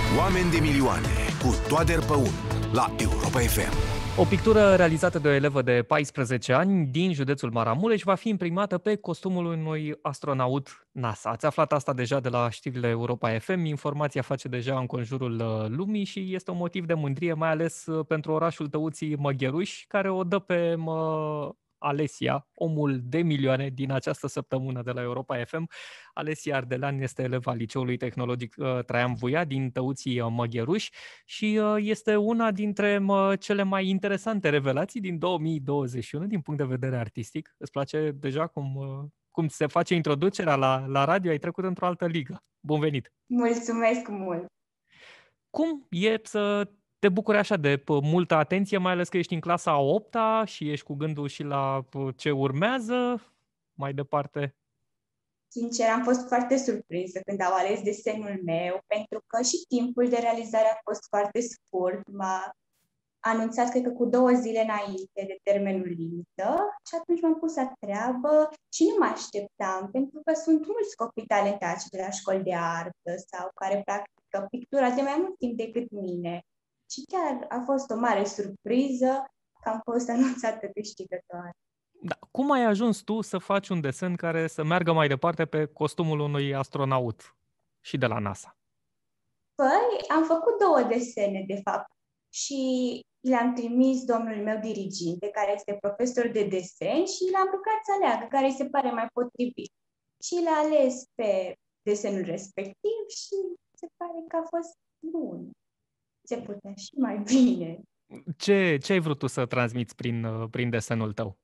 Oameni de milioane cu Toader Păun la Europa FM. O pictură realizată de o elevă de 14 ani din județul Maramureș va fi imprimată pe costumul unui astronaut NASA. Ați aflat asta deja de la știrile Europa FM, informația face deja înconjurul lumii și este un motiv de mândrie, mai ales pentru orașul Tăuții Măgheruș, care o dă pe Alesia, omul de milioane din această săptămână de la Europa FM. Alesia Ardelean este eleva Liceului Tehnologic Traian Vuia din Tăuții Măgheruș și este una dintre cele mai interesante revelații din 2021 din punct de vedere artistic. Îți place deja cum se face introducerea la radio? Ai trecut într-o altă ligă. Bun venit! Mulțumesc mult! Cum e să te bucuri așa de multă atenție, mai ales că ești în clasa a 8-a și ești cu gândul și la ce urmează mai departe? Sincer, am fost foarte surprinsă când au ales desenul meu, pentru că și timpul de realizare a fost foarte scurt. M-a anunțat, cred că cu 2 zile înainte de termenul limită, și atunci m-am pus la treabă și nu mă așteptam, pentru că sunt mulți copii talentați de la școli de artă sau care practică pictura de mai mult timp decât mine. Și chiar a fost o mare surpriză că am fost anunțată câștigătoare. Da. Cum ai ajuns tu să faci un desen care să meargă mai departe pe costumul unui astronaut și de la NASA? Păi, am făcut 2 desene, de fapt, și le-am trimis domnului meu diriginte, care este profesor de desen, și l-am rugat să aleagă care îi se pare mai potrivit. Și l-a ales pe desenul respectiv și se pare că a fost bun. Se putea și mai bine. Ce ai vrut tu să transmiți prin desenul tău?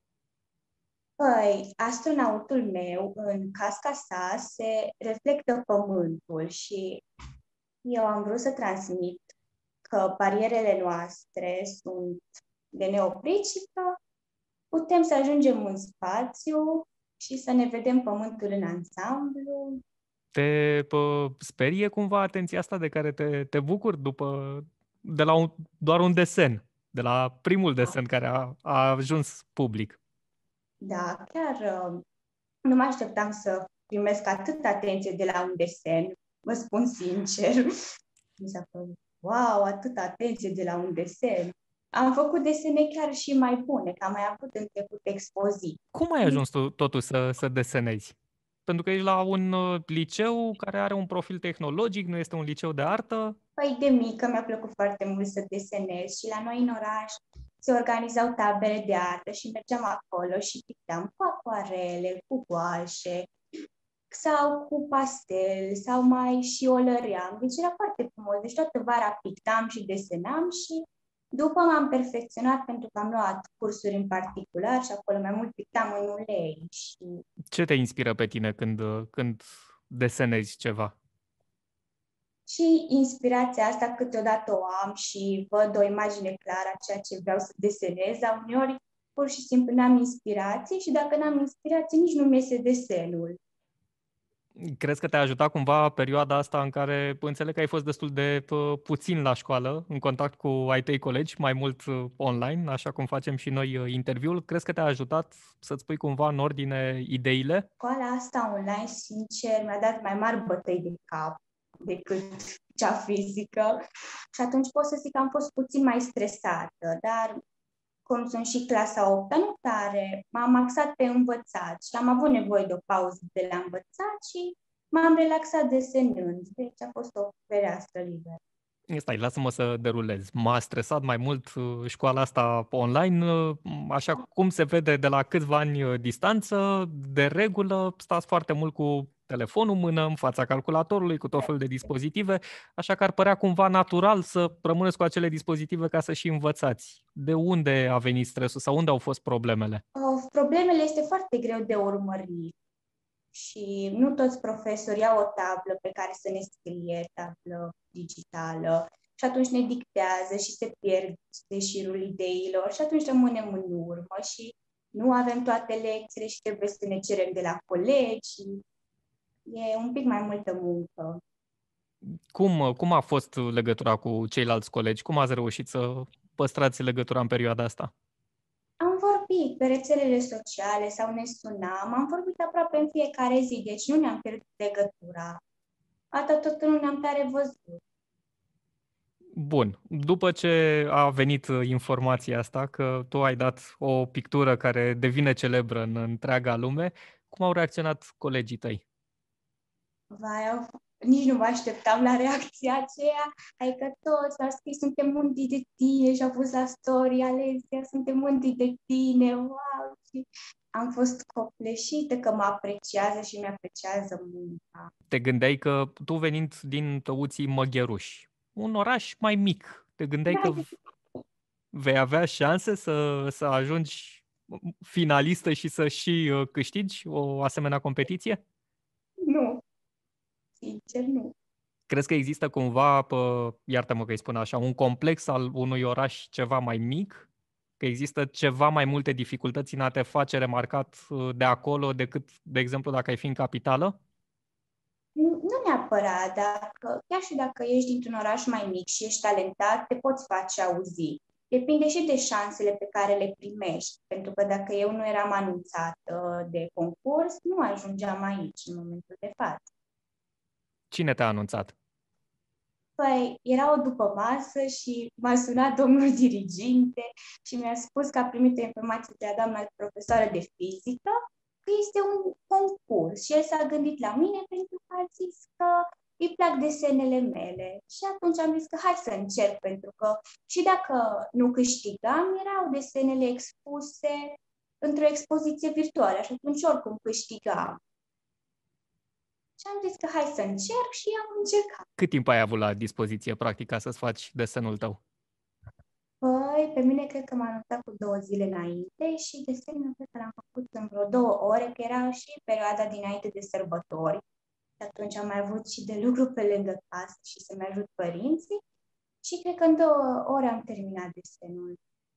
Păi, astronautul meu, în casca sa, se reflectă pământul și eu am vrut să transmit că barierele noastre sunt de neoprit și că putem să ajungem în spațiu și să ne vedem pământul în ansamblu. Te sperie cumva atenția asta de care te bucuri de la doar un desen, de la primul desen care a ajuns public? Da, chiar nu mă așteptam să primesc atâta atenție de la un desen, vă spun sincer. Mi s-a părut, wow, atâta atenție de la un desen. Am făcut desene chiar și mai bune, că am mai avut în trecut expoziții. Cum ai ajuns tu totuși să desenezi? Pentru că ești la un liceu care are un profil tehnologic, nu este un liceu de artă. Păi de mică mi-a plăcut foarte mult să desenez și la noi în oraș se organizau tabere de artă și mergeam acolo și pictam cu acoarele, cu guașe sau cu pastel sau mai și olăream. Deci era foarte frumos. Deci toată vara pictam și desenam și după m-am perfecționat pentru că am luat cursuri în particular și acolo mai mult pictam în ulei. Ce te inspiră pe tine când desenezi ceva? Și inspirația asta câteodată o am și văd o imagine clară a ceea ce vreau să desenez, dar uneori pur și simplu n-am inspirație și dacă n-am inspirație nici nu-mi iese desenul. Crezi că te-a ajutat cumva perioada asta în care înțeleg că ai fost destul de puțin la școală, în contact cu ai tăi colegi, mai mult online, așa cum facem și noi interviul? Crezi că te-a ajutat să-ți pui cumva în ordine ideile? Școala asta online, sincer, mi-a dat mai mari bătăi de cap decât cea fizică și atunci pot să zic că am fost puțin mai stresată, dar cum sunt și clasa 8-a, nu tare, m-am axat pe învățat și am avut nevoie de o pauză de la învățat și m-am relaxat desenând, deci a fost o fereastră liberă. Stai, lasă-mă să derulez. M-a stresat mai mult școala asta online, așa cum se vede de la câțiva ani distanță. De regulă stați foarte mult cu telefonul în mână, în fața calculatorului, cu tot felul de dispozitive, așa că ar părea cumva natural să rămâneți cu acele dispozitive ca să și învățați. De unde a venit stresul sau unde au fost problemele? Problemele este foarte greu de urmărit. Și nu toți profesorii au o tablă pe care să ne scrie, tablă digitală, și atunci ne dictează și se pierde șirul ideilor și atunci rămânem în urmă și nu avem toate lecțiile și trebuie să ne cerem de la colegi. E un pic mai multă muncă. Cum a fost legătura cu ceilalți colegi? Cum ați reușit să păstrați legătura în perioada asta? Am vorbit pe rețelele sociale sau ne sunam, am vorbit aproape în fiecare zi, deci nu ne-am pierdut legătura. Atât tot nu ne-am tare văzut. Bun. După ce a venit informația asta că tu ai dat o pictură care devine celebră în întreaga lume, cum au reacționat colegii tăi? Vai, nici nu mă așteptam la reacția aceea, adică toți au scris, suntem mândri de tine și au pus la story, Alexia, suntem mândri de tine, wow! Și am fost copleșită că mă apreciază și mi-apreciază munca. Te gândeai că tu venind din Tăuții Măgheruși, un oraș mai mic, te gândeai că Da, vei avea șanse să ajungi finalistă și să și câștigi o asemenea competiție? nu, sincer, nu. Crezi că există cumva, iartă-mă că îi spun așa, un complex al unui oraș ceva mai mic? Că există ceva mai multe dificultăți în a te face remarcat de acolo decât, de exemplu, dacă ai fi în capitală? Nu neapărat, chiar și dacă ești dintr-un oraș mai mic și ești talentat, te poți face auzit. Depinde și de șansele pe care le primești, pentru că dacă eu nu eram anunțată de concurs, nu ajungeam aici în momentul de față. Cine te-a anunțat? Păi, era o dupămasă și m-a sunat domnul diriginte și mi-a spus că a primit o informație de la doamna profesoară de fizică că este un concurs și el s-a gândit la mine pentru că a zis că îi plac desenele mele. Și atunci am zis că hai să încerc, pentru că și dacă nu câștigam, erau desenele expuse într-o expoziție virtuală și atunci oricum câștigam. Și am zis că hai să încerc și am încercat. Cât timp ai avut la dispoziție, practic, ca să-ți faci desenul tău? Păi, pe mine cred că m-a anunțat cu 2 zile înainte și desenul cred că l-am făcut în vreo 2 ore, că era și perioada dinainte de sărbători. Și atunci am mai avut și de lucru pe lângă casă și să-mi ajut părinții și cred că în 2 ore am terminat desenul.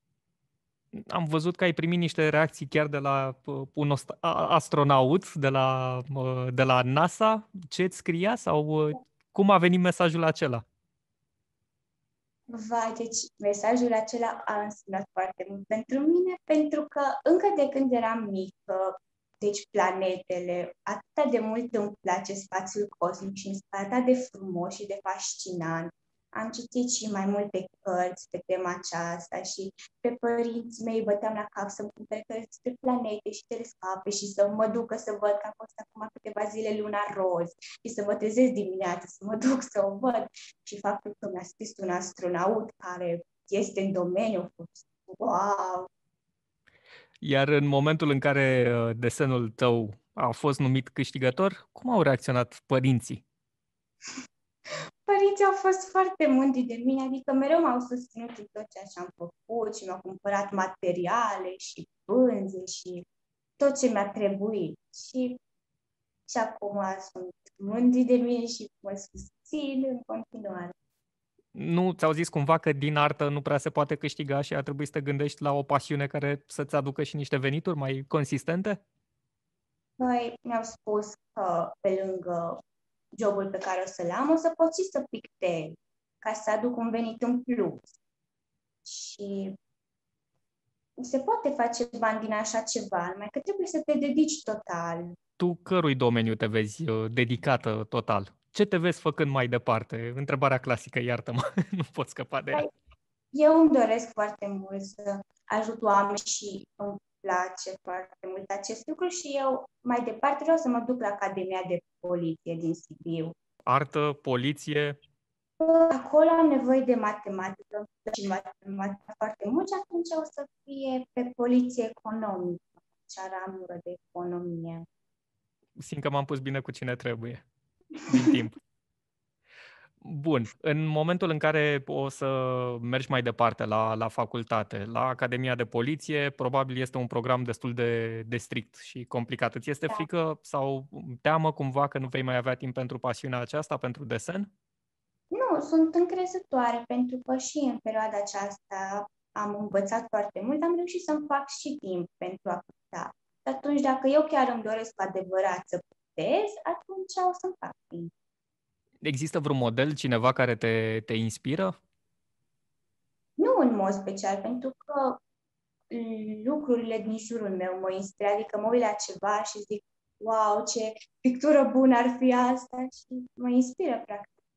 Am văzut că ai primit niște reacții chiar de la un astronaut de la NASA. Ce îți scria sau cum a venit mesajul acela? Vai, deci mesajul acela a însemnat foarte mult pentru mine, pentru că încă de când eram mică, deci planetele, atât de mult îmi place spațiul cosmic și mi se pare atât de frumos și de fascinant. Am citit și mai multe cărți pe tema aceasta și pe părinții mei băteam la cap să-mi cumpere cărți despre planete și telescoape și să mă ducă să văd că a fost acum câteva zile luna roz și să mă trezesc dimineața, să mă duc să o văd. Și faptul că mi-a scris un astronaut care este în domeniu, a fost wow! Iar în momentul în care desenul tău a fost numit câștigător, cum au reacționat părinții? Părinții au fost foarte mândri de mine, adică mereu m-au susținut în tot ceea ce am făcut și mi-au cumpărat materiale și pânze și tot ce mi-a trebuit. Și acum sunt mândri de mine și mă susțin în continuare. Nu ți-au zis cumva că din artă nu prea se poate câștiga și ar trebui să te gândești la o pasiune care să-ți aducă și niște venituri mai consistente? Păi mi-au spus că pe lângă jobul pe care o să-l am, o să pot și să pictez ca să aduc un venit în plus. Și se poate face bani din așa ceva, numai că trebuie să te dedici total. Tu cărui domeniu te vezi dedicată total? Ce te vezi făcând mai departe? Întrebarea clasică, iartă-mă, nu pot scăpa de ea. Păi, eu îmi doresc foarte mult să ajut oameni și îmi place foarte mult acest lucru și eu mai departe vreau să mă duc la Academia de Poliție din Sibiu. Artă, poliție. Acolo am nevoie de matematică și matematică foarte mult și atunci o să fie pe poliție economică, cea ramură de economie. Simt că m-am pus bine cu cine trebuie din timp. Bun, în momentul în care o să mergi mai departe la facultate, la Academia de Poliție, probabil este un program destul de strict și complicat. Îți este frică sau teamă cumva că nu vei mai avea timp pentru pasiunea aceasta, pentru desen? Nu, sunt încrezătoare pentru că și în perioada aceasta am învățat foarte mult, am reușit să-mi fac și timp pentru a putea. Atunci, dacă eu chiar îmi doresc cu adevărat să putez, atunci o să-mi fac timp. Există vreun model, cineva care te inspiră? Nu în mod special, pentru că lucrurile din jurul meu mă inspiră, adică mă uit la ceva și zic, wow, ce pictură bună ar fi asta și mă inspiră practic tot.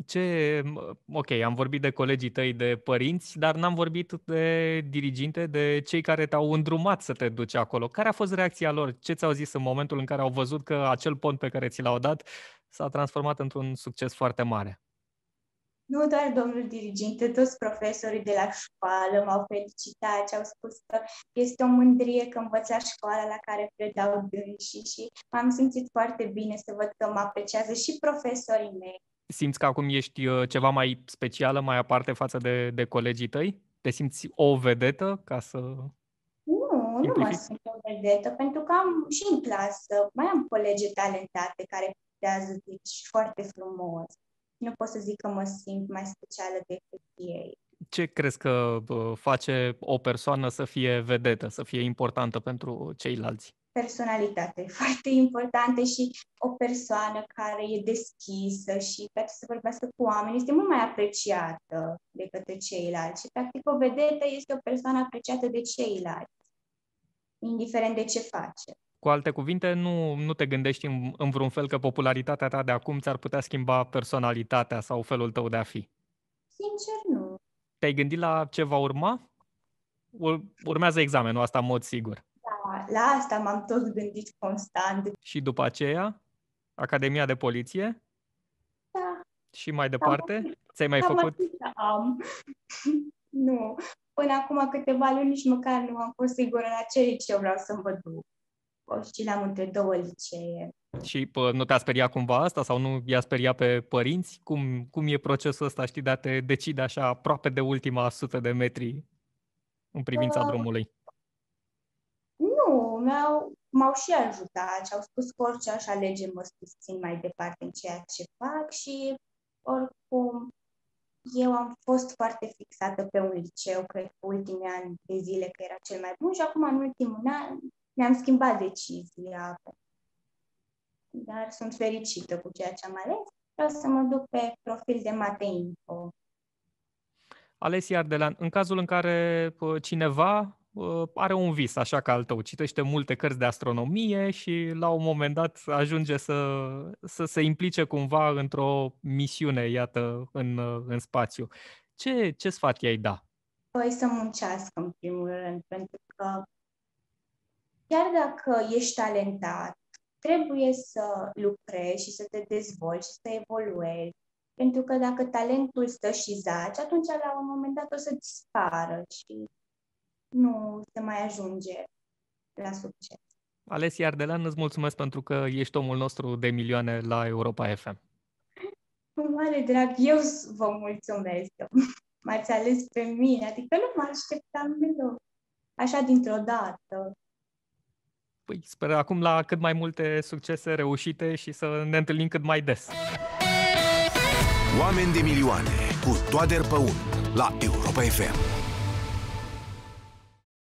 Ok, am vorbit de colegii tăi, de părinți, dar n-am vorbit de diriginte, de cei care te-au îndrumat să te duci acolo. Care a fost reacția lor? Ce ți-au zis în momentul în care au văzut că acel pont pe care ți l-au dat s-a transformat într-un succes foarte mare? Nu doar domnul diriginte, toți profesorii de la școală m-au felicitat și au spus că este o mândrie că învăț la școala la care predau dânsii și m-am simțit foarte bine să văd că mă apreciază și profesorii mei. Simți că acum ești ceva mai specială, mai aparte față de colegii tăi? Te simți o vedetă, ca să Nu mă simplific? simt o vedetă, pentru că am și în clasă, mai am colegi talentate care predează deci foarte frumos. Nu pot să zic că mă simt mai specială decât ei. Ce crezi că face o persoană să fie vedetă, să fie importantă pentru ceilalți? Personalitatea e foarte importantă și o persoană care e deschisă și poate să vorbească cu oameni este mult mai apreciată de către ceilalți. Și, practic, o vedetă este o persoană apreciată de ceilalți, indiferent de ce face. Cu alte cuvinte, nu te gândești în vreun fel că popularitatea ta de acum ți-ar putea schimba personalitatea sau felul tău de a fi. Sincer, nu. Te-ai gândit la ce va urma? Urmează examenul ăsta în mod sigur. La asta m-am tot gândit constant. Și după aceea, Academia de Poliție? Da, Și mai departe? Ți-ai mai cam făcut? atâta am. Nu. Până acum câteva luni nici măcar nu am fost sigură la ce liceu vreau să mă duc. Și le-am între două licee. Și nu te-a speriat cumva asta sau nu i-a speriat pe părinți? Cum e procesul ăsta, știi, de a te decide așa aproape de ultima 100 de metri în privința drumului? Nu, m-au și ajutat și au spus că orice aș alege mă susțin mai departe în ceea ce fac și oricum eu am fost foarte fixată pe un liceu, cred că ultimii ani de zile că era cel mai bun și acum în ultimul an mi-am schimbat decizia. Dar sunt fericită cu ceea ce am ales. Vreau să mă duc pe profil de Mate-Info. Alessia Ardelean, în cazul în care cineva are un vis așa ca al tău, citește multe cărți de astronomie și la un moment dat ajunge să se implice cumva într-o misiune, iată, în spațiu. Ce sfat i-ai da? Păi să muncească în primul rând, pentru că chiar dacă ești talentat, trebuie să lucrezi și să te dezvolți și să evoluezi. Pentru că dacă talentul stă și zaci, atunci la un moment dat o să dispară și nu se mai ajunge la succes. Alessia Ardelean, îți mulțumesc pentru că ești omul nostru de milioane la Europa FM. Cu mare drag, eu vă mulțumesc că m-ați ales pe mine, adică nu mă așteptam deloc, așa dintr-o dată. Păi sper acum la cât mai multe succese reușite și să ne întâlnim cât mai des. Oameni de milioane cu Toader Păun la Europa FM.